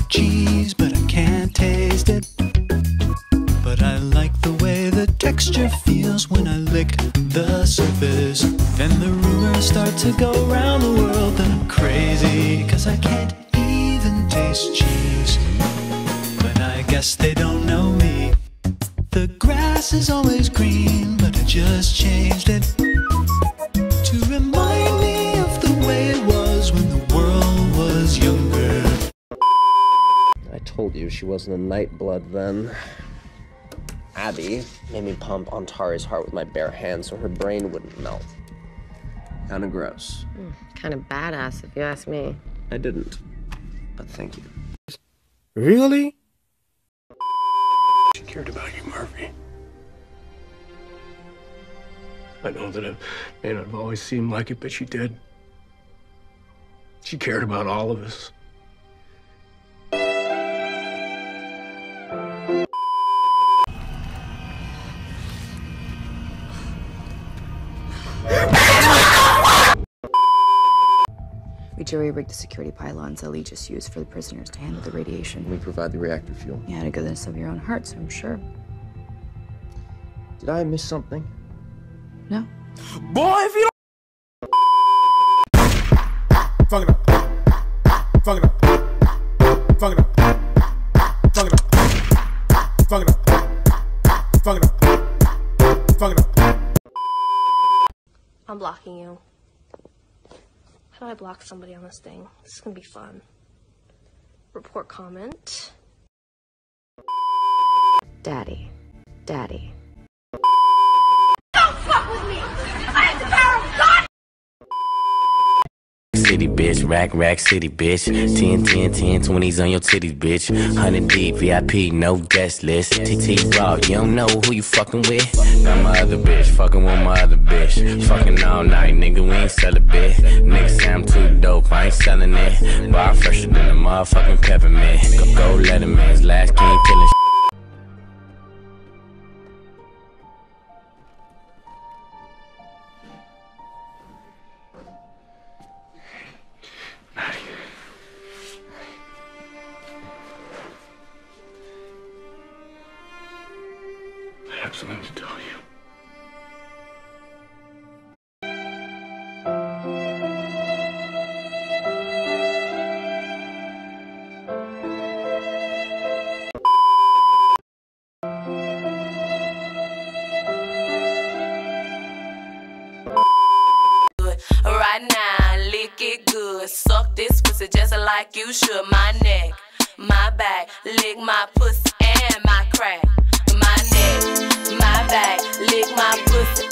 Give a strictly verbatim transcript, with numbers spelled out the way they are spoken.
cheese, but I can't taste it. But I like the way the texture feels when I lick the surface. Then the rumors start to go around the world that I'm crazy, 'cause I can't even taste cheese. But I guess they don't know me. The grass is always green, but I just changed it to remind me of the way it was when the world was younger. I told you she wasn't a Nightblood then. Abby made me pump Antari's heart with my bare hands so her brain wouldn't melt. Kinda gross. Mm, kind of badass, if you ask me. I didn't, but thank you. Really? She cared about you, Murphy. I know that it may not have always seemed like it, but she did. She cared about all of us. We jury-rigged the security pylons that Lee just used for the prisoners to handle the radiation. We provide the reactor fuel. You had a goodness of your own heart, so I'm sure. Did I miss something? No. Boy, if you don't... Fuck it up. Fuck it up. Fuck it up. Fuck it up. Fuck it up. Fuck it up. Fuck it up. I'm blocking you. How do I block somebody on this thing? This is gonna be fun. Report comment. Daddy. Daddy. Don't fuck with me! I have the power of God! City bitch, rack rack city bitch. ten, ten, ten, twenties on your titties bitch. one hundred deep, V I P, no guest list. T T raw, you don't know who you fucking with. Got my other bitch, fucking with my other bitch. Fucking all night, nigga, we ain't sell a bit. Nigga say I'm too dope, I ain't selling it. Bar fresher than a motherfucking peppermint. Go, go Letterman's last king feeling shit. I have something to tell you. Right now, lick it good. Suck this pussy just like you should. My neck, my back, lick my pussy and my crack. My neck, my back, lick my pussy